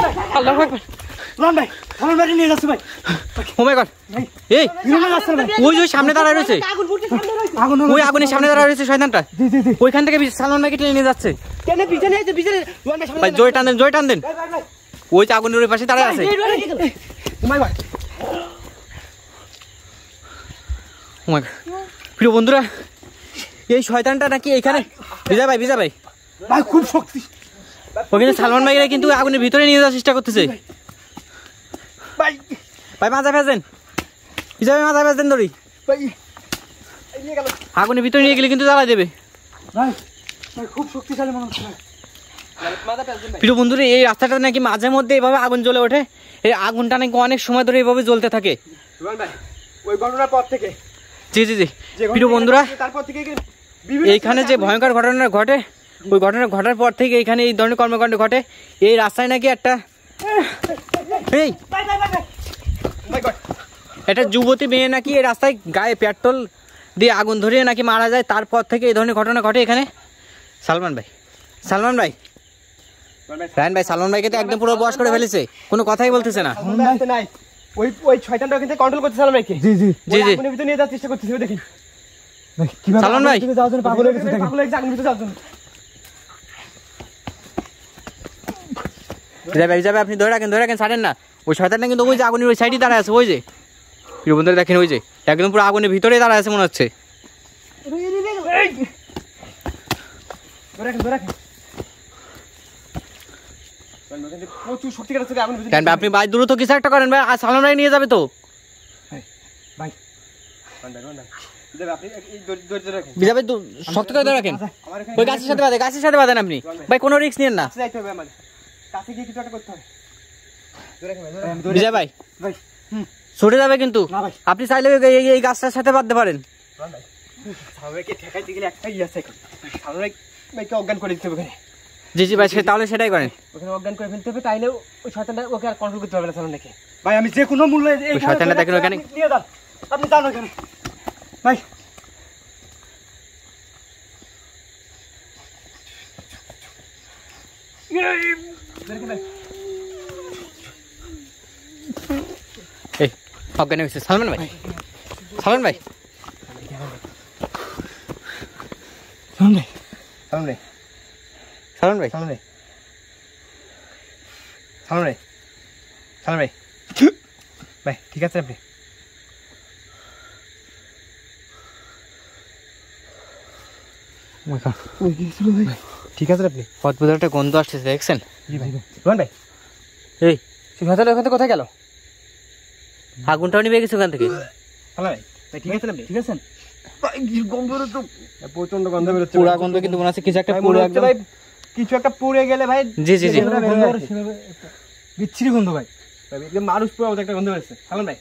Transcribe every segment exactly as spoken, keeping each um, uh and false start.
আল্লাহু আকবার লন ভাই আমার বাড়ি নিয়ে যাচ্ছে ভাই ও মাই গড এই ওই ওই সামনে দাঁড়ায় রয়েছে আগুন ওই আগুনের সামনে দাঁড়ায় রয়েছে শয়তানটা জি জি জি ওইখান থেকে সালমান ভাইকে টেনে নিয়ে যাচ্ছে কেন পিছনে আছে পিছনে লন ভাই ভাই জয় টান দেন জয় টান দেন ওই যে আগুনের ওই পাশে দাঁড়ায় আছে ও মাই গড ও মাই গড প্রিয় বন্ধুরা এই শয়তানটা নাকি এখানে বিজয় ভাই বিজয় ভাই ভাই খুব শক্তি ওখানে সালমান ভাইরা কিন্তু আগুনের ভিতরে নিয়ে যাওয়ার চেষ্টা করতেছে ভাই ভাই মাথা ফেলছেন বিজয় ভাই মাথা ফেলছেন দড়ি ভাই এই নিয়ে গেল আগুনের ভিতরে নিয়ে গেলে কিন্তু জ্বালা দেবে ভাই ভাই খুব শক্তিশালী মনে হচ্ছে মাথা ফেলছেন ভাই প্রিয় বন্ধুরা এই রাস্তাটা নাকি মাঝে মধ্যে এইভাবে আগুন জ্বলে ওঠে এই আগুনটা নাকি অনেক সময় ধরে এইভাবে জ্বলতে থাকে রুমান ভাই ওই ঘটনার পর থেকে জি জি জি প্রিয় বন্ধুরা তারপর থেকে এইখানে যে ভয়ঙ্কর ঘটনা ঘটে ওই ঘটনা ঘটার পর থেকে এখানে এই ধরনের কর্মকাণ্ড ঘটে এই রাস্তায় নাকি একটা এই একটা যুবতী মেয়ে নাকি এই রাস্তায় গায়ে পেট্রোল দিয়ে আগুন ধরিয়ে নাকি মারা যায় তারপর থেকে এই ধরনের ঘটনা ঘটে এখানে সালমান ভাই সালমান ভাই রায়ন ভাই সালমান ভাইকে তো একদম পুরো বশ করে ফেলেছে কোনো কথাই বলতেছে না নাই ওই ওই ছয়টানটা কিন্তু কন্ট্রোল করতে সালমান ভাইকে জি জি জি জি আগুনের ভিতরে নিয়ে যাওয়ার চেষ্টা করতেছে দেখেন ভাই কিভাবে সালমান ভাই যাওয়ার জন্য পাগল হয়ে গেছে দেখেন পাগল হয়ে গেছে আগুনের ভিতরে যাওয়ার জন্য বিজয় ভাই যাবে আপনি ধরে রাখেন ধরে রাখেন ছাড়েন না ওই শয়তানটা কিন্তু ওই যে আগুনের ওই সাইডে দাঁড়ায় আছে ওই যে প্রিয় বন্ধুরা দেখেন ওই যে একদম পুরো আগুনের ভিতরেই দাঁড়ায় আছে মনে হচ্ছে আপনি ভাই দ্রুত কিছু একটা করেন ভাই আর সালমান ভাই নিয়ে যাবে তো বিজয় ভাই শক্ত করে ধরে রাখেন ওই গাছের সাথে বাঁধেন গাছের সাথে বাঁধেন আপনি ভাই কোনো রিস্ক নিয়েন না বিজয় ভাই ছুটে যাবে কিন্তু আপনি চাইলে এই গাছটার সাথে বাঁধতে পারেন অজ্ঞান করে দিতে হবে জি জি ভাই তাহলে সেটাই করেন ওখানে অজ্ঞান করে ফেলতে হবে তাইলে ওই শয়তানটা ওকে আর কন্ট্রোল করতে পারবে না সালমান ভাইকে ভাই আমি যে কোনো মূল্যে এই শয়তানটা দেখেন ওখানে নিয়ে যান আপনি যান ওখানে ভাই এই অজ্ঞান হয়েছে সালমান ভাই সালমান ভাই সালমান ভাই সালমান ভাই সালমান ভাই সালমান ভাই সালমান ভাই সালমান ভাই ভাই ঠিক আছে আপনি ঠিক আছে আপনি অদ্ভুত একটা গন্ধ আসছে দেখছেন জি ভাই রোহন ভাই এই সুখাতার ওখান থেকে কোথায় গেল আগুনটাও নিভে গেছে ওখান থেকে সালমান ভাই ভাই ঠিক আছেন আপনি ঠিক আছেন গন্ধ বেরোচ্ছে প্রচন্ড গন্ধ বেরোচ্ছে পুরা গন্ধ কিন্তু মনে হচ্ছে কিছু একটা পুরো একদম ভাই কিছু একটা পুড়ে গেলে ভাই জি জি জি বিচ্ছিরি গন্ধ ভাই মানুষ পুরো একটা গন্ধ বেরোচ্ছে সালমান ভাই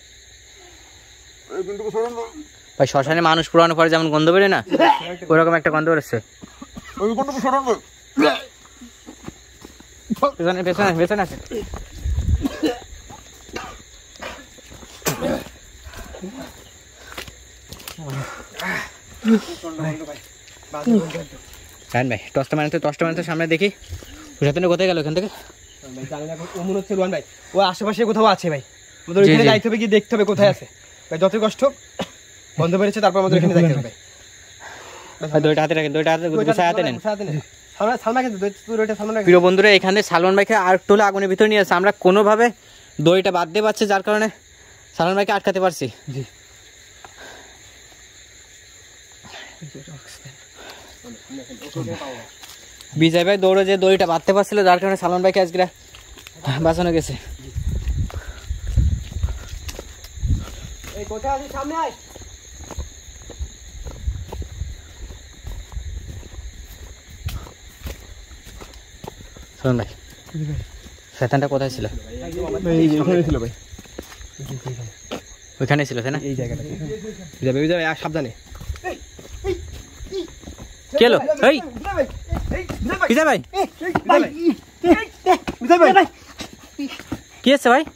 ভাই শ্মশানে মানুষ পুরানোর পরে যেমন গন্ধ বেরোয় না ওরকম একটা গন্ধ বেরোচ্ছে পেছনে পেছনে পেছনে আছে ভাই টসটা মানে তো টসটা মানে তো সামনে দেখি ওখানে কোথায় গেল ওখান থেকে মনে হচ্ছে রোহন ভাই ও আশেপাশে কোথাও আছে ভাই আমাদের ওইখানে যাইতে হবে কি দেখতে হবে কোথায় আছে ভাই যত কষ্ট বন্ধ বেরিয়েছে তারপর আমাদের এখানে যাইতে হবে ভাই দুইটা হাতে রাখেন দুইটা হাতে গুছায় হাতে নেন সালমান প্রিয় বন্ধুরা এখানে সালমান ভাইকে আর টোলে আগুনের ভিতরে নিয়ে আসছে আমরা কোনোভাবে দড়িটা বাদ দিয়ে পাচ্ছি যার কারণে সালমান ভাইকে আটকাতে পারছি জি বিজয় ভাই দৌড়ে যে দড়িটা বাঁধতে পারছিল যার কারণে সালমান ভাইকে আজকে বাঁচানো গেছে এই কোথায় আছিস সামনে আয় সালমান ভাই শয়তানটা কোথায় ছিল ওখানে ছিল ভাই ওইখানে ছিল তাই না এই জায়গাটা যাবে যাবে আর সাবধানে কি হলো এই বিজয় ভাই বিজয় ভাই কি আছে ভাই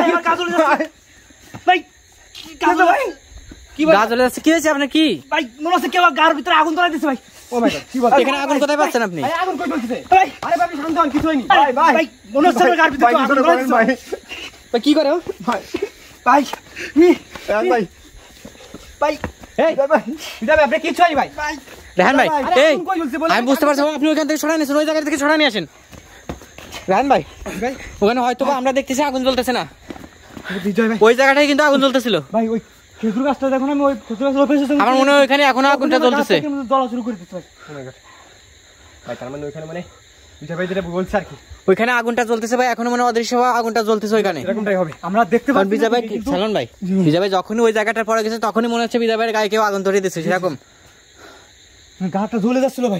ভাই গা জ্বলে যাচ্ছে কি হয়েছে আপনার কি ভাই মনে হচ্ছে কেউ গার ভিতরে আগুন ধরাই দিচ্ছে ভাই ও মাই গড কি বল এখানে আগুন কোথায় পাচ্ছেন আপনি? ভাই আগুন কই জ্বলতেছে ভাই আরে ভাই শান্ত হন কিছু হয়নি ভাই ভাই ভাই মনে হচ্ছে গার ভিতরে আগুন জ্বলছে ভাই ভাই কি করে ভাই ভাই ভাই ভাই ভাই এই ভাই বিদায় আপনি কিছু হয়নি ভাই ভাই রাহান ভাই এই আমি বুঝতে পারছি আপনি ওইখান থেকে সরাই নিয়েছেন ওই জায়গা থেকে সরাই নিয়ে আসেন রাহান ভাই ভাই ওখানে হয়তো বা আমরা দেখতেছি আগুন জ্বলতেছে না বিজয় ভাই ওই জায়গাটাই কিন্তু আগুন জ্বলতেছিল ভাই ওই খেজুর গাছটা দেখুন আমি ওই খেজুর গাছের উপরে এসেছি আমার মনে হয় ওইখানে এখনো আগুনটা জ্বলতেছে জ্বলা শুরু করে দিচ্ছে ভাই ও মাই গড ভাই তার মানে ওইখানে মানে বিজয় ভাই যেটা বলছে আর কি ওইখানে আগুনটা জ্বলতেছে ভাই এখনো মনে অদৃশ্য হওয়া আগুনটা জ্বলতেছে ওইখানে এরকমটাই হবে আমরা দেখতে পাচ্ছি বিজয় ভাই সালন ভাই বিজয় ভাই যখনই ওই জায়গাটার পরে গেছে তখনই মনে হচ্ছে বিজয় ভাইয়ের গায়ে কেউ আগুন ধরিয়ে দিচ্ছে সেরকম গাটা জ্বলে যাচ্ছিল ভাই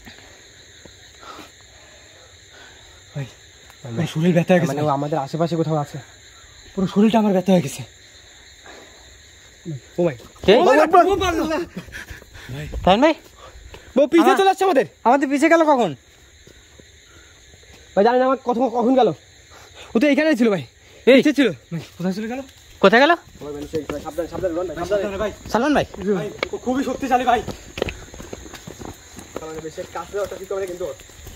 ভাই ভাই শরীর ব্যথা হয়ে গেছে মানে আমাদের আশেপাশে কোথাও আছে পুরো শরীরটা আমার ব্যথা হয়ে গেছে ও ভাই কে ও মারলো তাই ভাই ও পিছে চলে আসছে আমাদের আমাদের পিছে গেল কখন ভাই জানেন আমার কত কখন গেল ও তো এখানেই ছিল ভাই এই পিছে ছিল ভাই কোথায় চলে গেল কোথায় গেল সাবধান সাবধান রন ভাই সাবধান ভাই সালমান ভাই ভাই ও খুবই শক্তিশালী ভাই আমাদের বেশি কাছে ওটা কি করে কিন্তু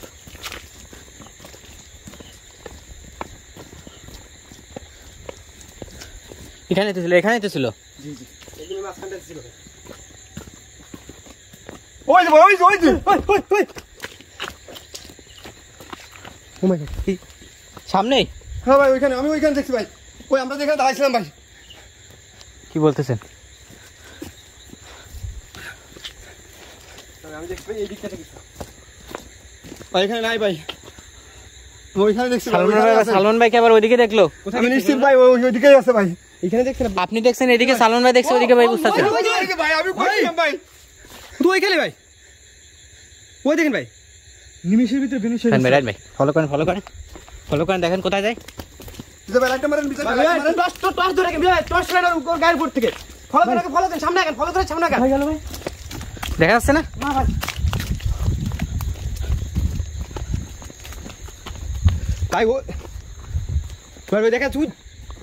এখানে তো ছিল এখানে তো ছিল জি জি এগুলো মাঝখানটা ছিল ওই যে ওই যে ওই যে ওই ওই ওই ও মাই গড সামনেই হ্যাঁ ভাই ওইখানে আমি ওইখানে দেখছি ভাই ওই আমরা যেখানে দাঁড়াইছিলাম ভাই কি বলতেছেন আমি দেখছি ভাই এই দিকটা থেকে ভাই এখানে নাই ভাই ওইখানে দেখছি সালমান ভাই সালমান ভাই কি আবার ওইদিকে দেখলো আমি নিশ্চিত ভাই ওই ওইদিকেই আছে ভাই এখানে দেখছেন আপনি দেখছেন এদিকে সালমান ভাই দেখছে ওইদিকে ভাই বুঝতে পারছেন ভাই আমি কইছিলাম ভাই তুই ওইখানে ভাই ওই দেখেন ভাই নিমিশের ভিতরে বেনুশ রাইট ভাই রাইট ভাই ফলো করেন ফলো করেন ফলো করেন দেখেন কোথায় যায় বিজয় ভাই একটা মারেন বিজয় ভাই টস টস ধরে রাখেন বিজয় টস লাইন ওর গায়ের উপর থেকে ফলো করে ফলো করেন সামনে আগান ফলো করে সামনে আগান ভাই গেল ভাই দেখা যাচ্ছে না না ভাই ভাই ও ভাই ভাই দেখা তুই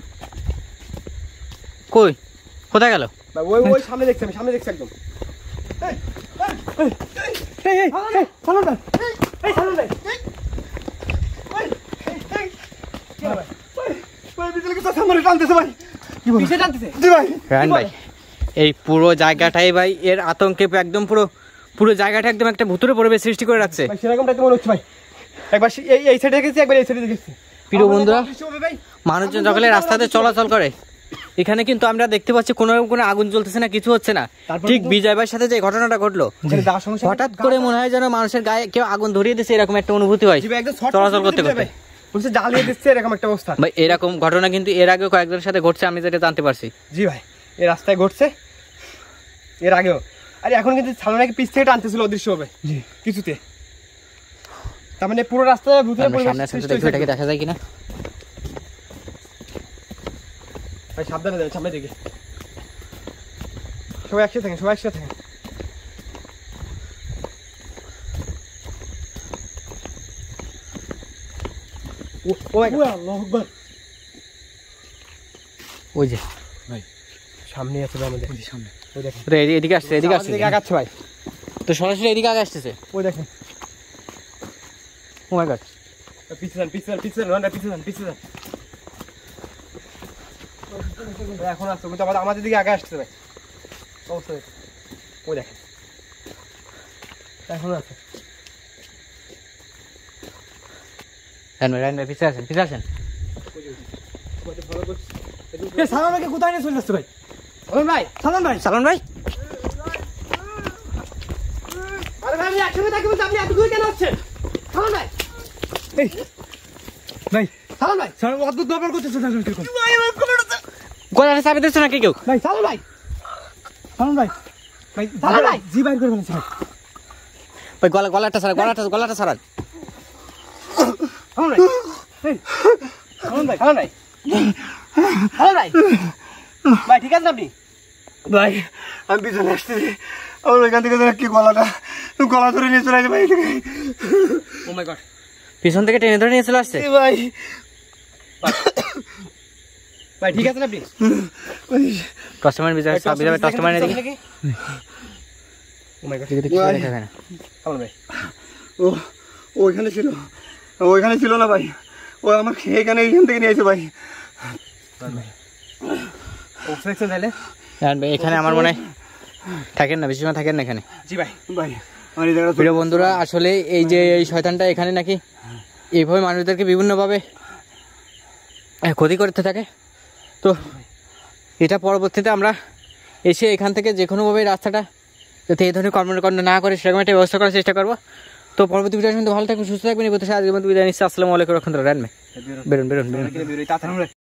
কই কোথায় গেল ভাই ওই ওই সামনে দেখছি আমি সামনে দেখছি একদম এই এই এই এই সালন ভাই এই সালন ভাই ভাই ভাই বিজলি কি সামনে টানতেছে ভাই কি বল কিসে টানতেছে জি ভাই রায়ন ভাই এই পুরো জায়গাটাই ভাই এর আতঙ্কে একদম পুরো পুরো জায়গাটা একদম একটা ভুতুড়ে পরিবেশ সৃষ্টি করে রাখছে ভাই সেরকমটাই তো মনে হচ্ছে ভাই একবার এই এই সাইডে গেছি একবার এই সাইডে দেখেছি প্রিয় বন্ধুরা মানুষজন যখন রাস্তাতে চলাচল করে এখানে কিন্তু আমরা দেখতে পাচ্ছি কোনো কোনো আগুন জ্বলতেছে না কিছু হচ্ছে না ঠিক বিজয় ভাইয়ের সাথে যে ঘটনাটা ঘটলো হঠাৎ করে মনে হয় যেন মানুষের গায়ে কেউ আগুন ধরিয়ে দিচ্ছে এরকম একটা অনুভূতি হয় চলাচল করতে করতে বলছে জ্বালিয়ে দিচ্ছে এরকম একটা অবস্থা ভাই এরকম ঘটনা কিন্তু এর আগেও কয়েকজনের সাথে ঘটছে আমি যেটা জানতে পারছি জি ভাই এই রাস্তায় ঘটছে এর আগেও আরে এখন কিন্তু সালমানকে পিছ থেকে টানতেছিল অদৃশ্য হবে জি কিছুতে তার মানে পুরো রাস্তায় ভূতের পরিবেশ সামনে সামনে দেখো এটাকে দেখা যায় কিনা ভাই সাবধানে যাও সামনে দিকে সবাই একসাথে থাকেন সবাই একসাথে থাকেন ও ও আল্লাহু আকবার ওই যে ভাই সামনে আছে ভাই আমাদের সামনে ওই দেখেন তো এদিকে আসছে এদিকে আসছে এদিকে আগাচ্ছে ভাই তো সরাসরি এদিকে আগে আসতেছে ওই দেখেন ও মাই গড পিছন পিছন পিছন রান্না পিছন পিছন এখন আসছে কিন্তু আমাদের আমাদের দিকে আগে আসছে ভাই অবশ্যই ওই দেখেন এখন আছে রায়ন ভাই রায়ন ভাই পিছে আসেন পিছে আসেন এ সালমান ভাইকে কোথায় নিয়ে চলে যাচ্ছে ভাই সালমান ভাই সালমান ভাই সালমান ভাই আরে ভাই আমি একসাথে থাকি বলছি আপনি এত দূরে কেন আসছেন সালমান ভাই এই ভাই সালমান ভাই সালমান অদ্ভুত ব্যাপার করতেছে সালমান কিরকম গলাটা চাপে দিচ্ছে নাকি কেউ ভাই সালমান ভাই সালমান ভাই ভাই সালমান ভাই জি বাইর করবেন স্যার ভাই গলা গলাটা ছাড়া গলাটা গলাটা ছাড়া সালমান ভাই এই সালমান ভাই সালমান ভাই সালমান ভাই ভাই ঠিক আছে আপনি ভাই আমি পিছনে আসতেছি আমার ওইখান থেকে কি গলাটা গলা ধরে নিয়ে চলে আসে ভাই ও মাই গড পিছন থেকে টেনে ধরে নিয়ে চলে আসছে ভাই ভাই ঠিক আছে আপনি কাস্টমার বিজয় বিজয় কাস্টমার এদিকে ও মাই গড এদিকে কিছু দেখা যায় না। সালমান ভাই ও ওইখানে ছিল, ওইখানে ছিল না ভাই, ও আমার এখানে এইখান থেকে নিয়েছে ভাই। ও সেকশন তাইলে রায়হান ভাই এখানে আমার মনে হয় থাকেন না, বেশি সময় থাকেন না এখানে। জি ভাই ভাই আমার এই জায়গাটা প্রিয় বন্ধুরা, আসলে এই যে এই শয়তানটা এখানে নাকি এইভাবে মানুষদেরকে বিভিন্নভাবে ক্ষতি করতে থাকে। তো এটা পরবর্তীতে আমরা এসে এখান থেকে যে কোনোভাবে রাস্তাটা যাতে এই ধরনের কর্মকাণ্ড না করে সেরকম একটা ব্যবস্থা করার চেষ্টা করবো। তো পরবর্তী ভিডিওর মধ্যে ভালো থাকবেন, সুস্থ থাকবেন, এই বলতে আজকের মধ্যে বিদায় নিচ্ছি। আসসালামু আলাইকুম রহমতুল্লাহ। রায়হান ভাই বেরোন বেরোন বেরোন তাড়াতাড়ি